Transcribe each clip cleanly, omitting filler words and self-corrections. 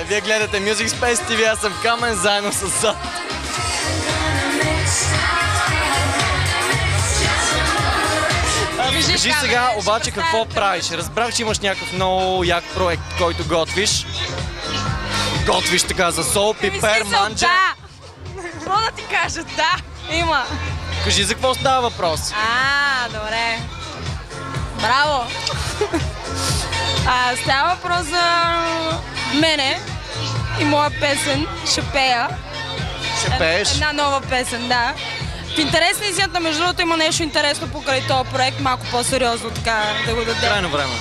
Вие гледате Music Space TV, аз съм Камен, заедно с Зод. Кажи сега обаче какво правиш. Разбрах, че имаш някакъв много як проект, който готвиш. Готвиш така за сол, пипер, манджа. Да! Мога да ти кажа, да, има. Кажи за какво става въпрос. Добре. Браво! Става въпрос за мене и моя песен, ще пея. Ще пееш? Една нова песен, да. В интерес на истината, между другото, има нещо интересно покрай този проект, малко по-сериозно така да го дадем. Крайно време.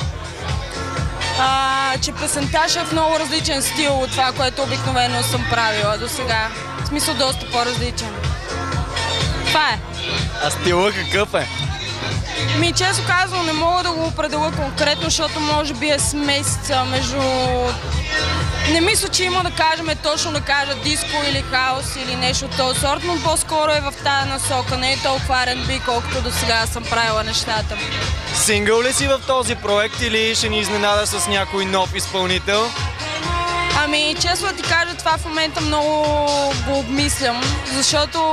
Че песента ще е в много различен стил от това, което обикновено съм правила до сега. В смисъл доста по-различен. Това е. А стила какъв е? Често казвам, не мога да го определя конкретно, защото може би е смесица между... Не мисля, че има да кажем точно да кажа диско или хаос или нещо от този сорт, но по-скоро е в тази насока. Не е толкова R&B, колкото до сега съм правила нещата. Сингъл ли си в този проект или ще ни изненадаш с някой нов изпълнител? Честно да ти кажа, това в момента много го обмислям, защото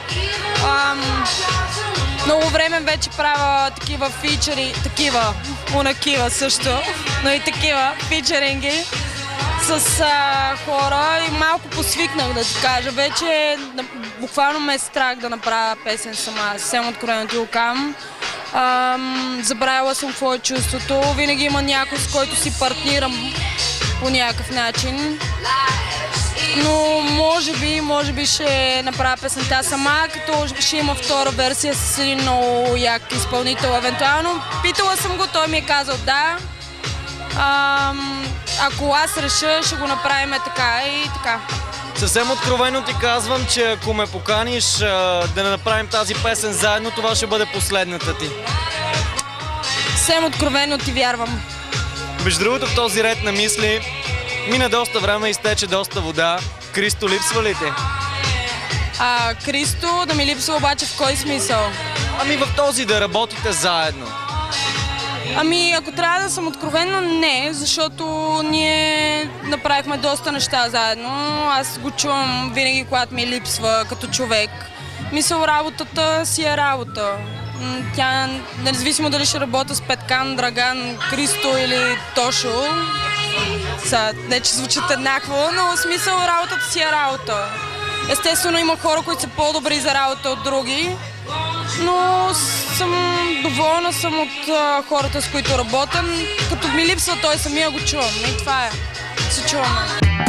много време вече правя такива фичери, унакива също, но и такива фичеринги с хора и малко посвикнах, да ти кажа. Вече буквално ме е страх да направя песен сама, съвсем откровено ти го казвам. Забравила съм какво е чувството, винаги има някой, с който си партнирам по някакъв начин. Но може би ще направя песента сама, като ще има втора версия с един много як изпълнител евентуално. Питала съм го, той ми е казал да. Ако аз реша, ще го направим така и така. Съвсем откровено ти казвам, че ако ме поканиш да направим тази песен заедно, това ще бъде последната ти. Съвсем откровено ти вярвам. Между другото, в този ред на мисли мина доста време, изтече доста вода. Кристо липсва ли ти? Кристо да ми липсва обаче в кой смисъл? В този да работите заедно. Ако трябва да съм откровена, не, защото ние направихме доста неща заедно. Аз го чувам винаги, когато ми липсва като човек. Работата си е работа. Тя, независимо дали ще работя с Петкан, Драган, Кристо или Тошо, не че звучат еднакво, но в смисъл работата си е работа. Естествено има хора, които са по-добри за работа от други, но съм доволна от хората, с които работя. Като ми липсва той самия го чувам и това е. Се чуваме.